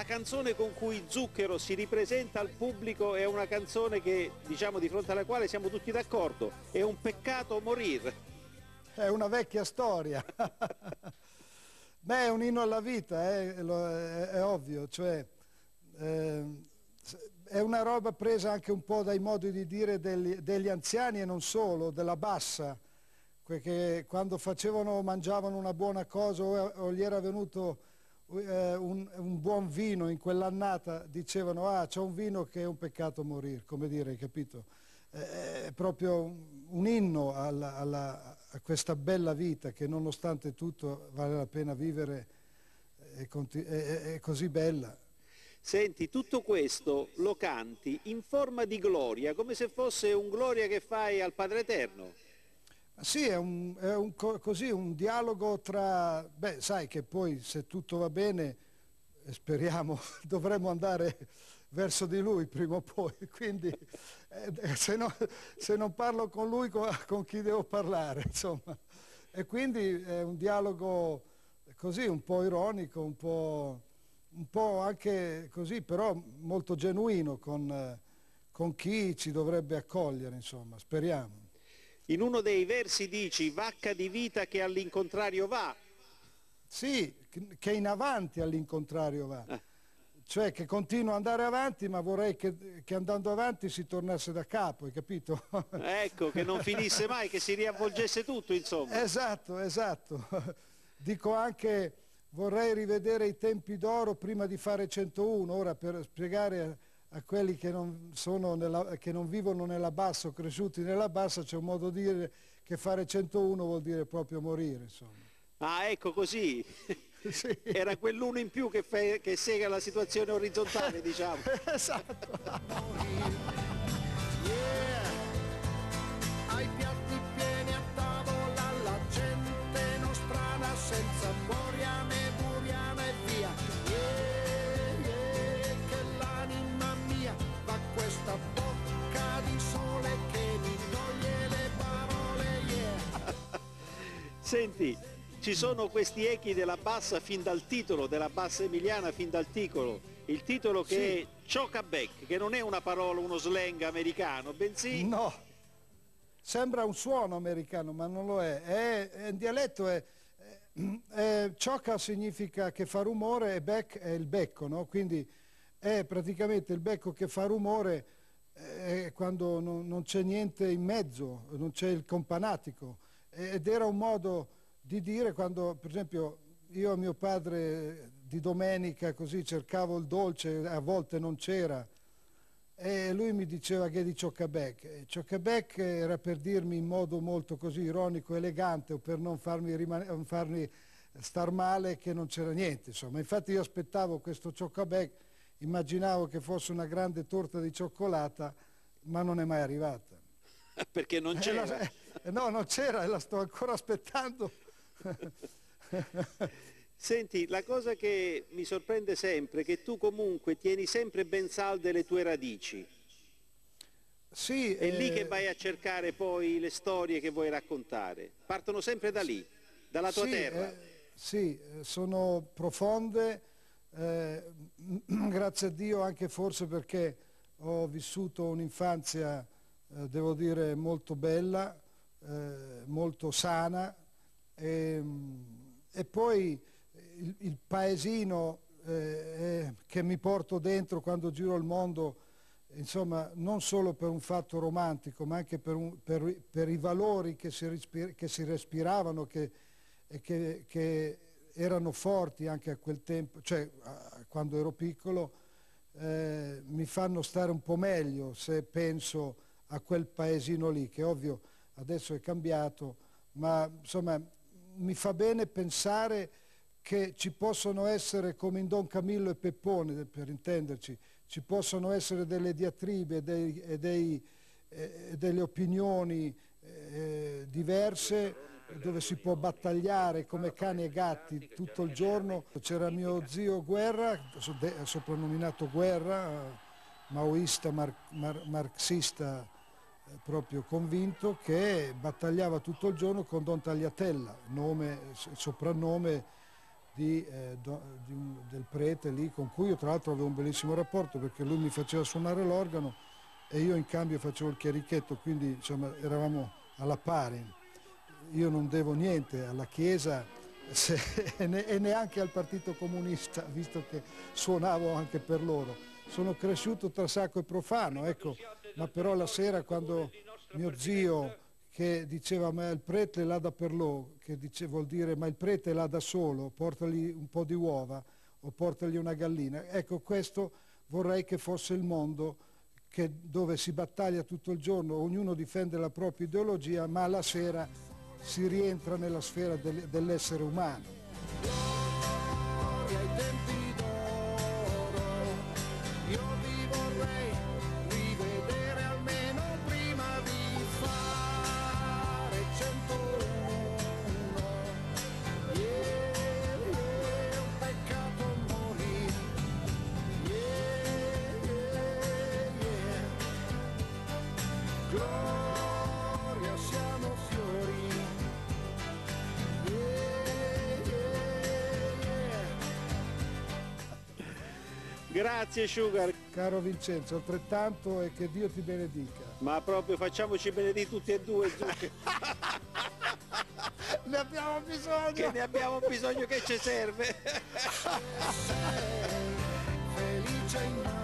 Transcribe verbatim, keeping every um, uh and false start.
la canzone con cui Zucchero si ripresenta al pubblico è una canzone che, diciamo, di fronte alla quale siamo tutti d'accordo, è un peccato morir. È una vecchia storia. Beh, è un inno alla vita, eh, lo- è, è ovvio, cioè, eh, è una roba presa anche un po' dai modi di dire degli, degli anziani e non solo, della bassa, perché quando facevano, mangiavano una buona cosa o, o gli era venuto eh, un, un buon vino in quell'annata, dicevano ah c'è un vino che è un peccato morire, come dire, hai capito? È proprio un, un inno alla, alla, a questa bella vita che nonostante tutto vale la pena vivere, è, è, è così bella. Senti, tutto questo lo canti in forma di gloria, come se fosse un gloria che fai al Padre Eterno. Sì, è un, è un così un dialogo tra, beh, sai che poi se tutto va bene, speriamo, dovremmo andare verso di lui prima o poi, quindi eh, se, no, se non parlo con lui con, con chi devo parlare, insomma. E quindi è un dialogo così un po' ironico, un po', un po' anche così, però molto genuino con, con chi ci dovrebbe accogliere, insomma, speriamo. In uno dei versi dici vacca di vita che all'incontrario va. Sì, che in avanti all'incontrario va, Eh. cioè che continua ad andare avanti, ma vorrei che, che andando avanti si tornasse da capo, hai capito? Ecco, che non finisse mai, che si riavvolgesse tutto, insomma. Esatto, esatto. Dico anche, vorrei rivedere i tempi d'oro prima di fare centouno, ora per spiegare a quelli che non, sono nella, che non vivono nella bassa o cresciuti nella bassa, c'è un modo di dire che fare centouno vuol dire proprio morire, insomma. Ah, ecco così. Sì. Era quell'uno in più che, fe, che sega la situazione orizzontale, diciamo. Esatto. Yeah. Ai piatti pieni a tavola, la gente nostrana senza boria né buriana e via. Yeah, yeah, che l'anima mia va questa bocca di sole che mi toglie le parole, yeah. Senti, ci sono questi echi della bassa fin dal titolo, della bassa emiliana fin dal titolo, il titolo che Sì. è chocaback, che non è una parola, uno slang americano, bensì... No, sembra un suono americano, ma non lo è. È, è un dialetto, è, è, è, choca significa che fa rumore e back è il becco, no? Quindi è praticamente il becco che fa rumore eh, quando non, non c'è niente in mezzo, non c'è il companatico. Ed era un modo di dire quando, per esempio, io a mio padre di domenica così cercavo il dolce, a volte non c'era, e lui mi diceva che è di chocaback. Chocaback era per dirmi in modo molto così ironico, elegante, o per non farmi, non farmi star male che non c'era niente, insomma. Infatti io aspettavo questo chocaback, immaginavo che fosse una grande torta di cioccolata, ma non è mai arrivata. Perché non c'era. Eh, no, non c'era e la sto ancora aspettando. Senti, la cosa che mi sorprende sempre è che tu comunque tieni sempre ben salde le tue radici. Sì, È eh, lì che vai a cercare poi le storie che vuoi raccontare. Partono sempre da lì, dalla tua sì, terra. Eh, sì, sono profonde, eh, grazie a Dio anche forse perché ho vissuto un'infanzia, eh, devo dire, molto bella, eh, molto sana, e, e poi il, il paesino eh, che mi porto dentro quando giro il mondo, insomma, non solo per un fatto romantico, ma anche per, un, per, per i valori che si, respir che si respiravano, che, e che, che erano forti anche a quel tempo, cioè a, quando ero piccolo, eh, mi fanno stare un po' meglio se penso a quel paesino lì, che ovvio adesso è cambiato, ma insomma mi fa bene pensare che ci possono essere, come in Don Camillo e Peppone, per intenderci, ci possono essere delle diatribe dei, e dei, eh, delle opinioni eh, diverse, dove si può battagliare come cani e gatti tutto il giorno. C'era mio zio Guerra, soprannominato Guerra, maoista, mar, mar, marxista eh, proprio convinto, che battagliava tutto il giorno con Don Tagliatella, nome, soprannome di, eh, do, di un, del prete lì, con cui io tra l'altro avevo un bellissimo rapporto, perché lui mi faceva suonare l'organo e io in cambio facevo il chierichetto, quindi insomma eravamo alla pari. Io non devo niente alla Chiesa se, e, ne, e neanche al Partito Comunista, visto che suonavo anche per loro. Sono cresciuto tra sacro e profano, ecco, ma però la sera quando mio zio, che diceva ma il prete l'ha da per lo, che dice, vuol dire ma il prete l'ha da solo, portagli un po' di uova o portagli una gallina. Ecco, questo vorrei che fosse il mondo che, dove si battaglia tutto il giorno, ognuno difende la propria ideologia, ma la sera si rientra nella sfera del, dell'essere umano. Gloria ai tempi d'oro, io vi vorrei rivedere almeno prima di fare centouno. Yeah, yeah, è un peccato morire. Yeah, yeah, yeah. Gloria, siamo fiori. Grazie Sugar. Caro Vincenzo, altrettanto, e che Dio ti benedica. Ma proprio facciamoci benedire tutti e due, Zucchero. Ne abbiamo bisogno! Che ne abbiamo bisogno, che ci serve. Felice in